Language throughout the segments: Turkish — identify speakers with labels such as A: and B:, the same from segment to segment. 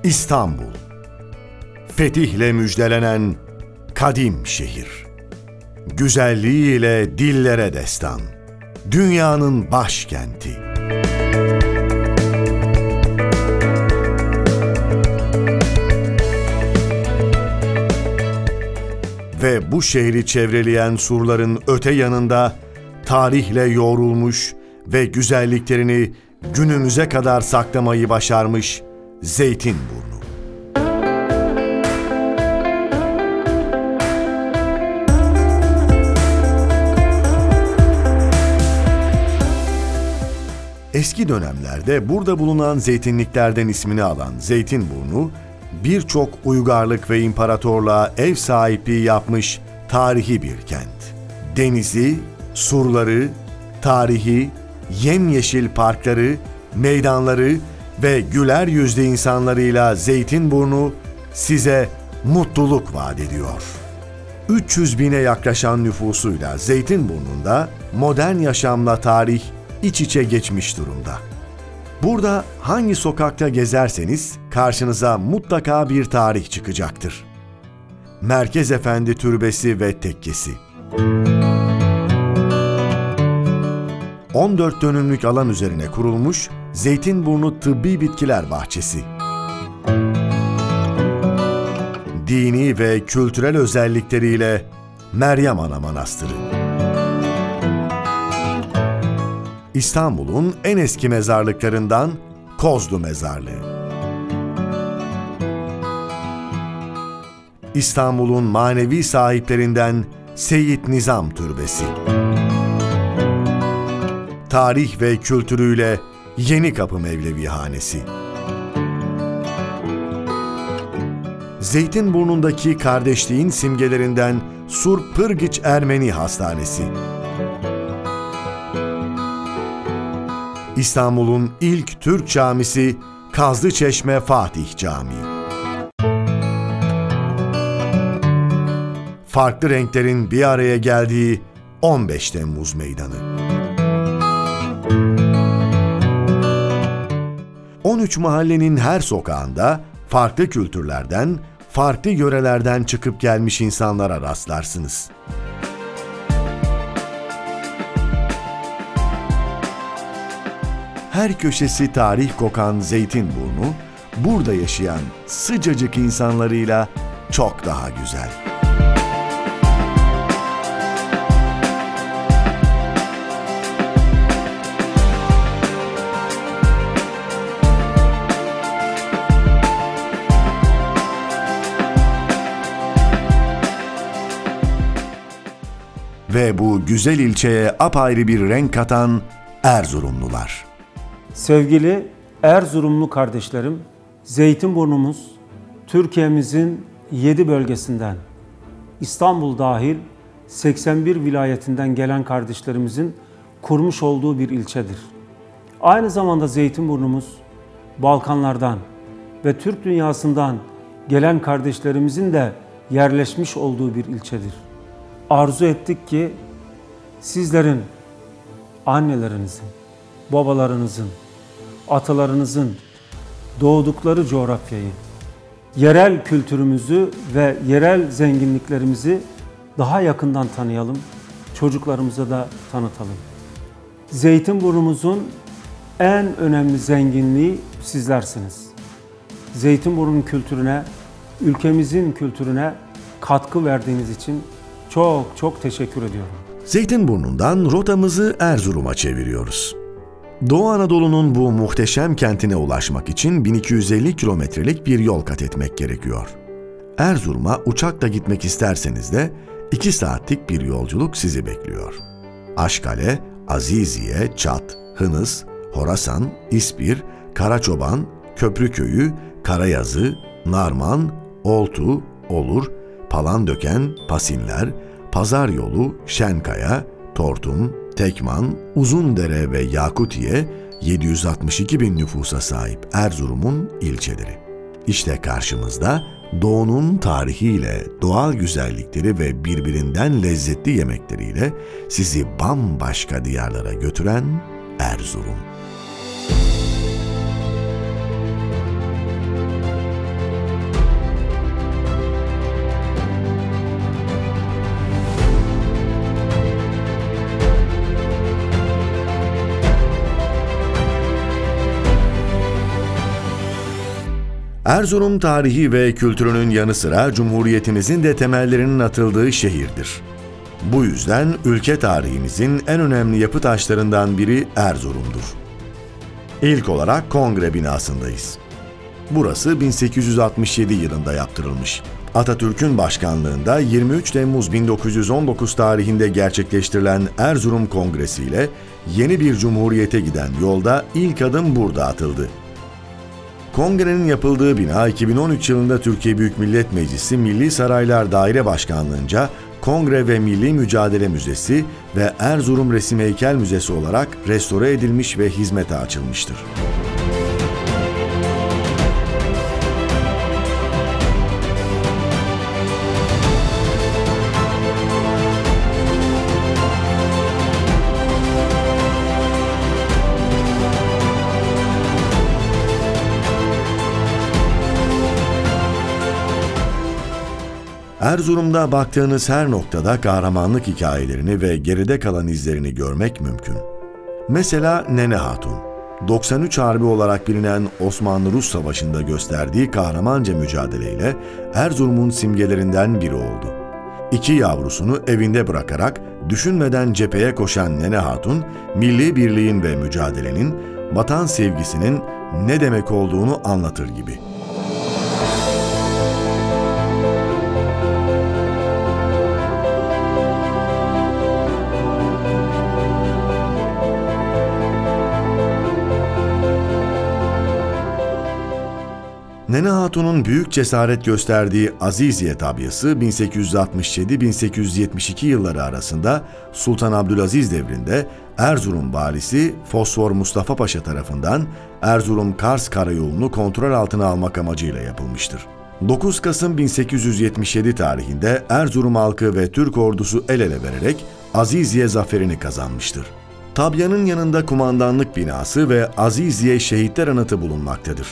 A: İstanbul, fetihle müjdelenen kadim şehir. Güzelliğiyle dillere destan, dünyanın başkenti. Ve bu şehri çevreleyen surların öte yanında tarihle yoğrulmuş ve güzelliklerini günümüze kadar saklamayı başarmış Zeytinburnu. Eski dönemlerde burada bulunan zeytinliklerden ismini alan Zeytinburnu, birçok uygarlık ve imparatorluğa ev sahipliği yapmış tarihi bir kent. Denizi, surları, tarihi, yemyeşil parkları, meydanları ve güler yüzlü insanlarıyla Zeytinburnu size mutluluk vaat ediyor. 300 bine yaklaşan nüfusuyla Zeytinburnu'nda modern yaşamla tarih iç içe geçmiş durumda. Burada hangi sokakta gezerseniz karşınıza mutlaka bir tarih çıkacaktır. Merkez Efendi Türbesi ve Tekkesi. 14 dönümlük alan üzerine kurulmuş Zeytinburnu Tıbbi Bitkiler Bahçesi. Dini ve kültürel özellikleriyle Meryem Ana Manastırı. İstanbul'un en eski mezarlıklarından Kozlu Mezarlığı. İstanbul'un manevi sahiplerinden Seyyid Nizam Türbesi. Tarih ve kültürüyle Yenikapı Mevlevihanesi. Zeytinburnu'ndaki kardeşliğin simgelerinden Sur Pırgıç Ermeni Hastanesi. İstanbul'un ilk Türk camisi Kazlıçeşme Fatih Camii. Farklı renklerin bir araya geldiği 15 Temmuz Meydanı. 13 mahallenin her sokağında farklı kültürlerden, farklı yörelerden çıkıp gelmiş insanlara rastlarsınız. Her köşesi tarih kokan Zeytinburnu, burada yaşayan sıcacık insanlarıyla çok daha güzel. Ve bu güzel ilçeye apayrı bir renk katan Erzurumlular.
B: Sevgili Erzurumlu kardeşlerim, Zeytinburnumuz Türkiye'mizin 7 bölgesinden, İstanbul dahil 81 vilayetinden gelen kardeşlerimizin kurmuş olduğu bir ilçedir. Aynı zamanda Zeytinburnumuz Balkanlardan ve Türk dünyasından gelen kardeşlerimizin de yerleşmiş olduğu bir ilçedir. Arzu ettik ki sizlerin, annelerinizin, babalarınızın, atalarınızın doğdukları coğrafyayı, yerel kültürümüzü ve yerel zenginliklerimizi daha yakından tanıyalım, çocuklarımıza da tanıtalım. Zeytinburnumuzun en önemli zenginliği sizlersiniz. Zeytinburnu'nun kültürüne, ülkemizin kültürüne katkı verdiğiniz için çok teşekkür ediyorum.
A: Zeytinburnu'ndan rotamızı Erzurum'a çeviriyoruz. Doğu Anadolu'nun bu muhteşem kentine ulaşmak için 1250 kilometrelik bir yol kat etmek gerekiyor. Erzurum'a uçakla gitmek isterseniz de 2 saatlik bir yolculuk sizi bekliyor. Aşkale, Aziziye, Çat, Hınıs, Horasan, İspir, Karaçoban, Köprüköy'ü, Karayazı, Narman, Oltu, Olur, Palandöken, Pasinler, Pazar Yolu, Şenkaya, Tortum, Tekman, Uzundere ve Yakutiye 762 bin nüfusa sahip Erzurum'un ilçeleri. İşte karşımızda Doğu'nun tarihiyle, doğal güzellikleri ve birbirinden lezzetli yemekleriyle sizi bambaşka diyarlara götüren Erzurum. Erzurum tarihi ve kültürünün yanı sıra Cumhuriyetimizin de temellerinin atıldığı şehirdir. Bu yüzden ülke tarihimizin en önemli yapı taşlarından biri Erzurum'dur. İlk olarak kongre binasındayız. Burası 1867 yılında yaptırılmış. Atatürk'ün başkanlığında 23 Temmuz 1919 tarihinde gerçekleştirilen Erzurum Kongresi ile yeni bir cumhuriyete giden yolda ilk adım burada atıldı. Kongrenin yapıldığı bina 2013 yılında Türkiye Büyük Millet Meclisi Milli Saraylar Daire Başkanlığı'nca Kongre ve Milli Mücadele Müzesi ve Erzurum Resim Heykel Müzesi olarak restore edilmiş ve hizmete açılmıştır. Erzurum'da baktığınız her noktada kahramanlık hikayelerini ve geride kalan izlerini görmek mümkün. Mesela Nene Hatun, 93 Harbi olarak bilinen Osmanlı-Rus Savaşı'nda gösterdiği kahramanca mücadeleyle Erzurum'un simgelerinden biri oldu. 2 yavrusunu evinde bırakarak düşünmeden cepheye koşan Nene Hatun, milli birliğin ve mücadelenin, vatan sevgisinin ne demek olduğunu anlatır gibi. Nene Hatun'un büyük cesaret gösterdiği Aziziye tabyası 1867-1872 yılları arasında Sultan Abdülaziz devrinde Erzurum valisi Fosfor Mustafa Paşa tarafından Erzurum-Kars karayolunu kontrol altına almak amacıyla yapılmıştır. 9 Kasım 1877 tarihinde Erzurum halkı ve Türk ordusu el ele vererek Aziziye zaferini kazanmıştır. Tabyanın yanında kumandanlık binası ve Aziziye Şehitler Anıtı bulunmaktadır.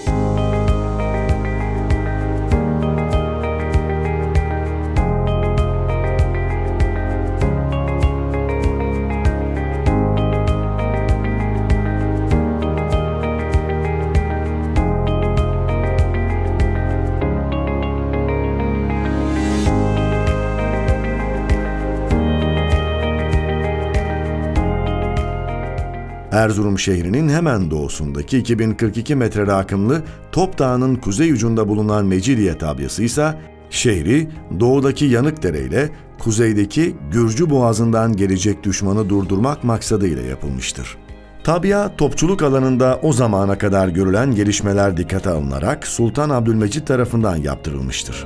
A: Erzurum şehrinin hemen doğusundaki 2042 metre rakımlı Top Dağı'nın kuzey ucunda bulunan Mecidiye tabyası ise şehri doğudaki Yanıkdere ile kuzeydeki Gürcü Boğazı'ndan gelecek düşmanı durdurmak maksadıyla yapılmıştır. Tabya, topçuluk alanında o zamana kadar görülen gelişmeler dikkate alınarak Sultan Abdülmecit tarafından yaptırılmıştır.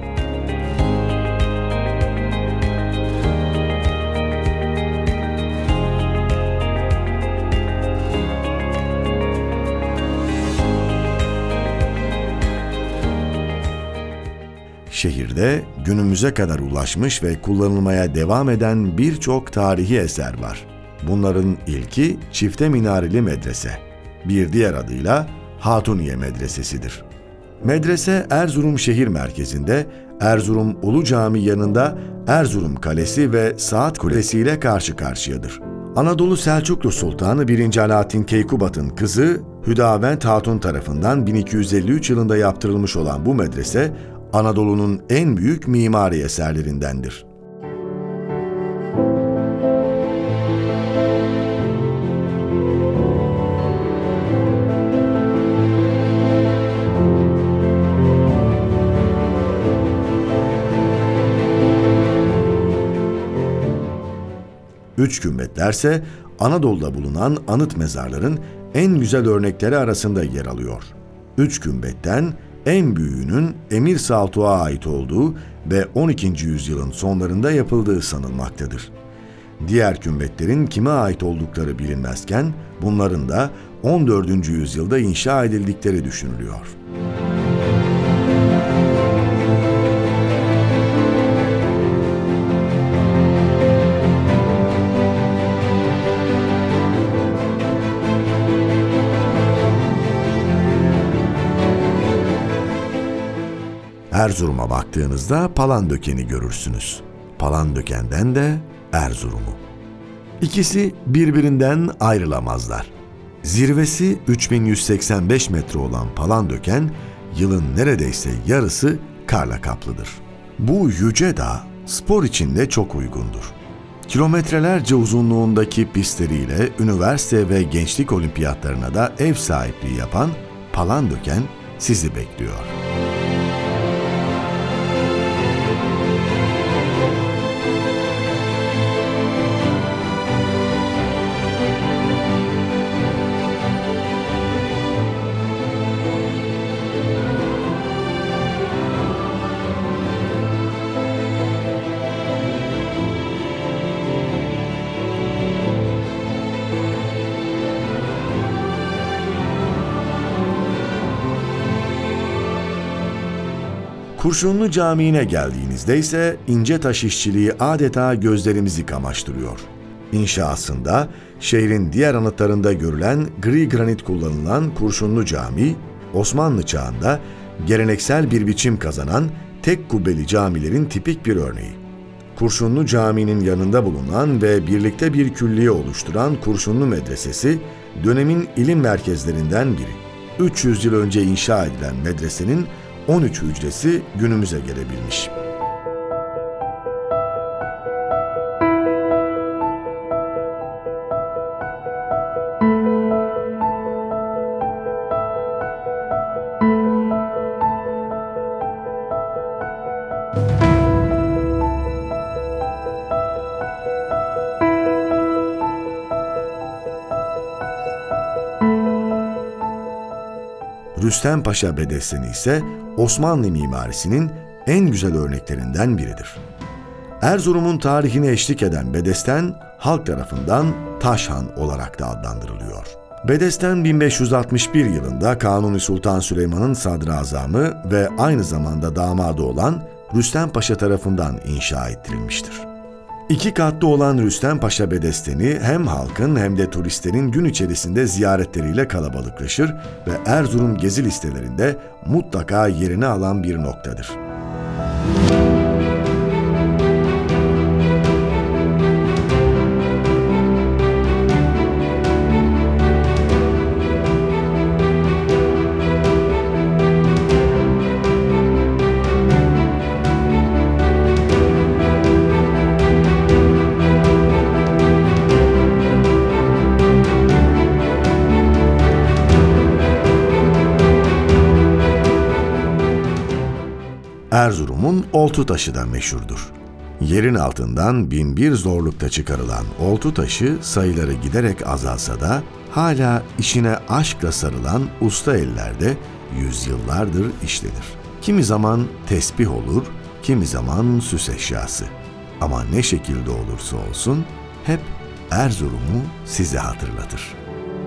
A: Şehirde günümüze kadar ulaşmış ve kullanılmaya devam eden birçok tarihi eser var. Bunların ilki çifte minareli medrese. Bir diğer adıyla Hatuniye Medresesi'dir. Medrese Erzurum şehir merkezinde Erzurum Ulu Cami yanında Erzurum Kalesi ve Saat Kulesi ile karşı karşıyadır. Anadolu Selçuklu Sultanı 1. Alaaddin Keykubat'ın kızı Hüdavend Hatun tarafından 1253 yılında yaptırılmış olan bu medrese Anadolu'nun en büyük mimari eserlerindendir. Üç kümbetlerse Anadolu'da bulunan anıt mezarların en güzel örnekleri arasında yer alıyor. Üç kümbetten en büyüğünün Emir Saltuğ'a ait olduğu ve 12. yüzyılın sonlarında yapıldığı sanılmaktadır. Diğer kümbetlerin kime ait oldukları bilinmezken bunların da 14. yüzyılda inşa edildikleri düşünülüyor. Erzurum'a baktığınızda Palandöken'i görürsünüz. Palandöken'den de Erzurum'u. İkisi birbirinden ayrılamazlar. Zirvesi 3185 metre olan Palandöken, yılın neredeyse yarısı karla kaplıdır. Bu yüce dağ spor için de çok uygundur. Kilometrelerce uzunluğundaki pistleriyle üniversite ve gençlik olimpiyatlarına da ev sahipliği yapan Palandöken sizi bekliyor. Kurşunlu Camii'ne geldiğinizde ise ince taş işçiliği adeta gözlerimizi kamaştırıyor. İnşasında şehrin diğer anıtlarında görülen gri granit kullanılan Kurşunlu Camii, Osmanlı çağında geleneksel bir biçim kazanan tek kubbeli camilerin tipik bir örneği. Kurşunlu Camii'nin yanında bulunan ve birlikte bir külliye oluşturan Kurşunlu Medresesi, dönemin ilim merkezlerinden biri. 300 yıl önce inşa edilen medresenin 13 hücresi günümüze gelebilmiş. Rüstem Paşa Bedesteni ise Osmanlı mimarisinin en güzel örneklerinden biridir. Erzurum'un tarihine eşlik eden Bedesten, halk tarafından Taşhan olarak da adlandırılıyor. Bedesten 1561 yılında Kanuni Sultan Süleyman'ın sadrazamı ve aynı zamanda damadı olan Rüstem Paşa tarafından inşa ettirilmiştir. 2 katlı olan Rüstem Paşa Bedesteni hem halkın hem de turistlerin gün içerisinde ziyaretleriyle kalabalıklaşır ve Erzurum gezi listelerinde mutlaka yerini alan bir noktadır. Erzurum'un oltu taşı da meşhurdur. Yerin altından binbir zorlukta çıkarılan oltu taşı sayıları giderek azalsa da hala işine aşkla sarılan usta ellerde yüzyıllardır işlenir. Kimi zaman tesbih olur, kimi zaman süs eşyası. Ama ne şekilde olursa olsun hep Erzurum'u size hatırlatır.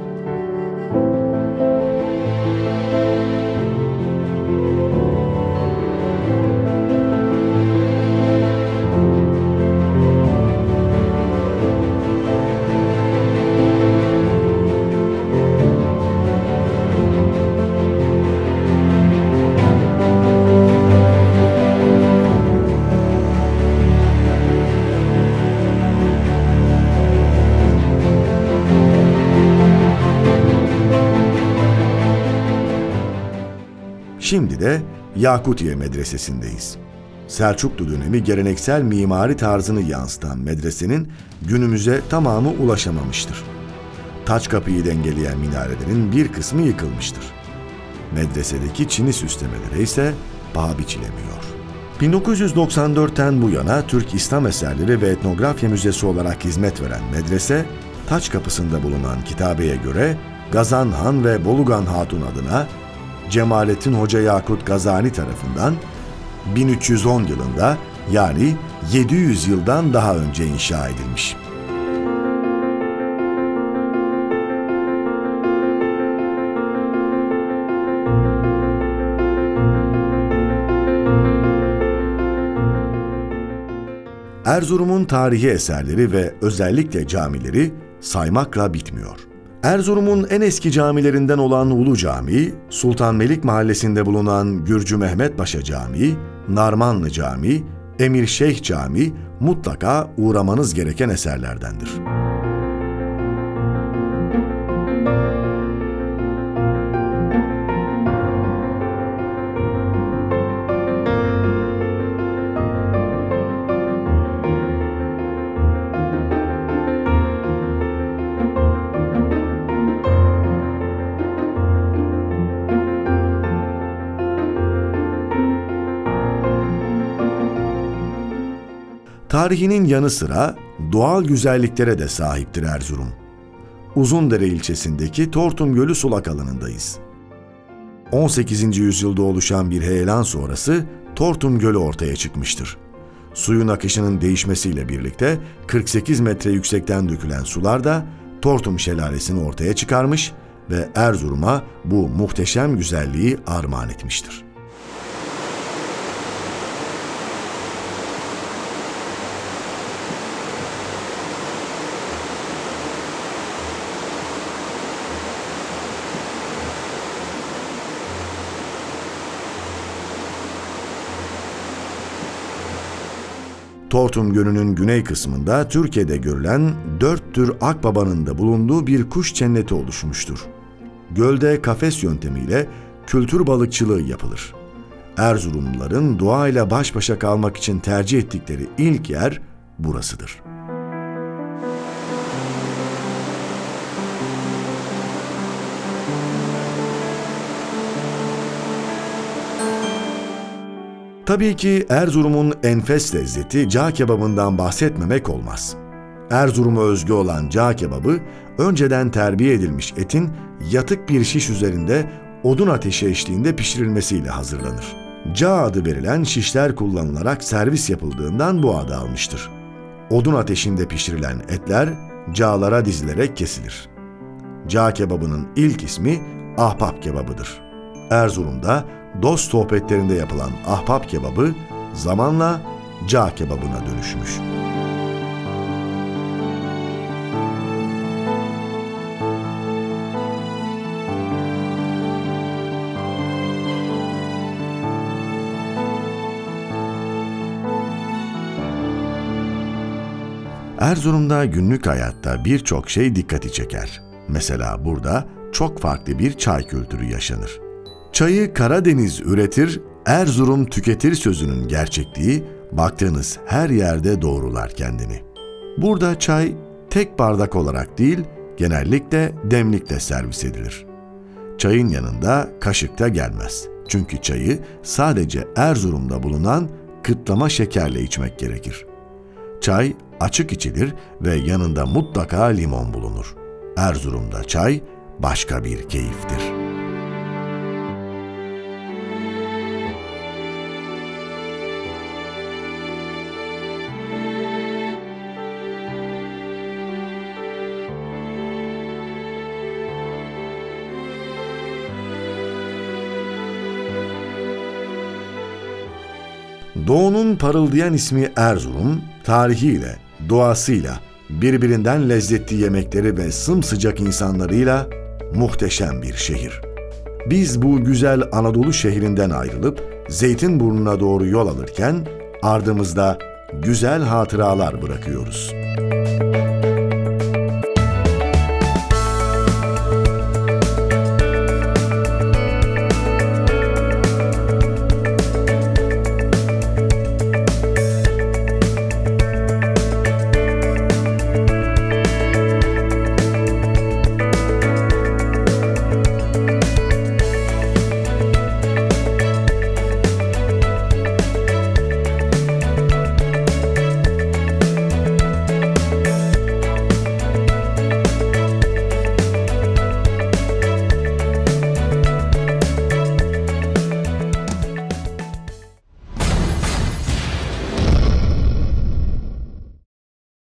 A: Şimdi de Yakutiye Medresesi'ndeyiz. Selçuklu dönemi geleneksel mimari tarzını yansıtan medresenin günümüze tamamı ulaşamamıştır. Taç kapıyı dengeleyen minarelerin bir kısmı yıkılmıştır. Medresedeki çini süslemeleri ise paha biçilemiyor. 1994'ten bu yana Türk İslam Eserleri ve Etnografya Müzesi olarak hizmet veren medrese, taç kapısında bulunan kitabeye göre Gazan Han ve Bolugan Hatun adına Cemalettin Hoca Yakut Gazani tarafından 1310 yılında yani 700 yıldan daha önce inşa edilmiş. Erzurum'un tarihi eserleri ve özellikle camileri saymakla bitmiyor. Erzurum'un en eski camilerinden olan Ulu Camii, Sultanmelik Mahallesi'nde bulunan Gürcü Mehmet Paşa Camii, Narmanlı Camii, Emir Şeyh Camii mutlaka uğramanız gereken eserlerdendir. Tarihinin yanı sıra doğal güzelliklere de sahiptir Erzurum. Uzundere ilçesindeki Tortum Gölü sulak alanındayız. 18. yüzyılda oluşan bir heyelan sonrası Tortum Gölü ortaya çıkmıştır. Suyun akışının değişmesiyle birlikte 48 metre yüksekten dökülen sular da Tortum Şelalesi'ni ortaya çıkarmış ve Erzurum'a bu muhteşem güzelliği armağan etmiştir. Tortum Gölü'nün güney kısmında Türkiye'de görülen 4 tür akbabanın da bulunduğu bir kuş cenneti oluşmuştur. Gölde kafes yöntemiyle kültür balıkçılığı yapılır. Erzurumluların doğayla baş başa kalmak için tercih ettikleri ilk yer burasıdır. Tabii ki Erzurum'un enfes lezzeti cağ kebabından bahsetmemek olmaz. Erzurum'a özgü olan cağ kebabı, önceden terbiye edilmiş etin yatık bir şiş üzerinde odun ateşi eşliğinde pişirilmesiyle hazırlanır. Cağ adı verilen şişler kullanılarak servis yapıldığından bu adı almıştır. Odun ateşinde pişirilen etler cağlara dizilerek kesilir. Cağ kebabının ilk ismi ahbap kebabıdır. Erzurum'da dost sohbetlerinde yapılan ahbap kebabı zamanla cağ kebabına dönüşmüş. Erzurum'da günlük hayatta birçok şey dikkati çeker. Mesela burada çok farklı bir çay kültürü yaşanır. Çayı Karadeniz üretir, Erzurum tüketir sözünün gerçekliği baktığınız her yerde doğrular kendini. Burada çay tek bardak olarak değil, genellikle demlikle servis edilir. Çayın yanında kaşık da gelmez. Çünkü çayı sadece Erzurum'da bulunan kıtlama şekerle içmek gerekir. Çay açık içilir ve yanında mutlaka limon bulunur. Erzurum'da çay başka bir keyiftir. Doğu'nun parıldayan ismi Erzurum, tarihiyle, doğasıyla, birbirinden lezzetli yemekleri ve sımsıcak insanlarıyla muhteşem bir şehir. Biz bu güzel Anadolu şehrinden ayrılıp Zeytinburnu'na doğru yol alırken ardımızda güzel hatıralar bırakıyoruz.